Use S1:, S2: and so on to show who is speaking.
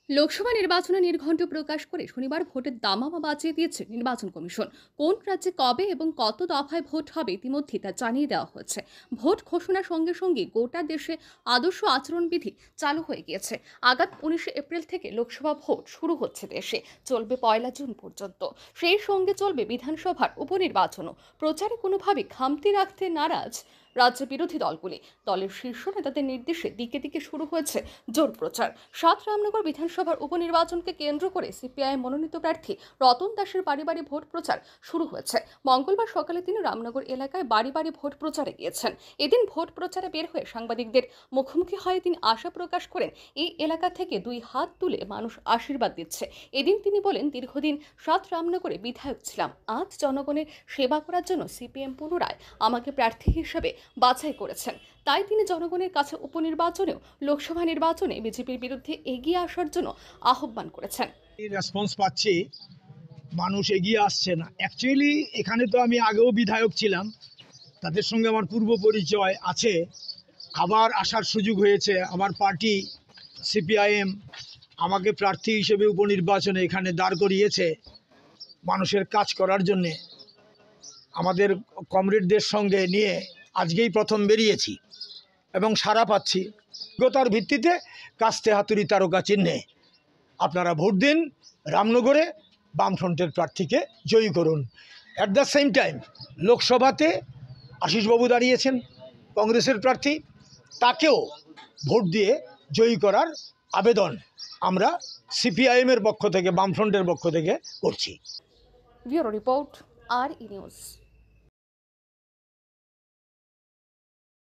S1: লোকসভা নির্বাচনে নির্ঘণ্ট প্রকাশ করে শনিবার ভোটের দামামা বাজিয়ে দিয়েছে নির্বাচন কমিশন। কোন রাজ্যে কবে এবং কত দফায় ভোট হবে ইতিমধ্যেই তা জানিয়ে দেওয়া হয়েছে। ভোট ঘোষণার সঙ্গে সঙ্গে গোটা দেশে আদর্শ আচরণবিধি চালু হয়ে গিয়েছে। আগামী 19 এপ্রিল থেকে লোকসভা ভোট শুরু হচ্ছে দেশে, চলবে 1 জুন পর্যন্ত। সেই সঙ্গে চলবে বিধানসভার উপনির্বাচনও। প্রচারে কোনোভাবে খামতি রাখতে নারাজ রাজ্যের বিরোধী দলগুলি। দলের শীর্ষ নেতাদের নির্দেশে দিকে দিকে শুরু হয়েছে জোর প্রচার। রামনগর বিধানসভার উপনির্বাচনকে কেন্দ্র করে সিপিআই মনোনীত প্রার্থী রতন দাসের বাড়ি বাড়ি ভোট প্রচার শুরু হয়েছে। মঙ্গলবার সকালে তিনি রামনগর এলাকায় বাড়ি বাড়ি ভোট প্রচারে গিয়েছেন। এদিন ভোট প্রচারে বের হয়ে সাংবাদিকদের মুখোমুখি হয়ে তিনি আশা প্রকাশ করেন, এই এলাকা থেকে 2 হাত তুলে মানুষ আশীর্বাদ দিচ্ছে। এদিন তিনি বলেন, দীর্ঘদিন রামনগরে বিধায়ক ছিলাম, আজ জনগণের সেবা করার জন্য সিপিএম পুনরায় আমাকে প্রার্থী হিসেবে বাছাই করেছেন। তাই তিনি জনগণের কাছে উপনির্বাচনেও লোকসভা নির্বাচনে বিজেপির বিরুদ্ধে এগিয়ে আসার জন্য আহ্বান করেছেন।
S2: রেসপন্স পাচ্ছি, মানুষ এগিয়ে আসছে না। অ্যাকচুয়ালি এখানে তো আমি আগেও বিধায়ক ছিলাম, তাদের সঙ্গে আমার পূর্ব পরিচয় আছে। আবার আসার সুযোগ হয়েছে। আমার পার্টি সিপিআইএম আমাকে প্রার্থী হিসেবে উপনির্বাচনে এখানে দাঁড় করিয়েছে মানুষের কাজ করার জন্যে। আমাদের কমরেডদের সঙ্গে নিয়ে আজকেই প্রথম বেরিয়েছি এবং সাড়া পাচ্ছি। যোগ্যতার ভিত্তিতে কাস্তে হাতুড়ি তারকা চিহ্নে আপনারা ভোট দিন, রামনগরে বামফ্রন্টের প্রার্থীকে জয়ী করুন। অ্যাট দ্য সেম টাইম লোকসভাতে আশিসবাবু দাঁড়িয়েছেন কংগ্রেসের প্রার্থী, তাকেও ভোট দিয়ে জয়ী করার আবেদন আমরা সিপিআইএমের পক্ষ থেকে, বামফ্রন্টের পক্ষ থেকে করছি।
S1: ব্যুরো রিপোর্ট, আর ই নিউজ।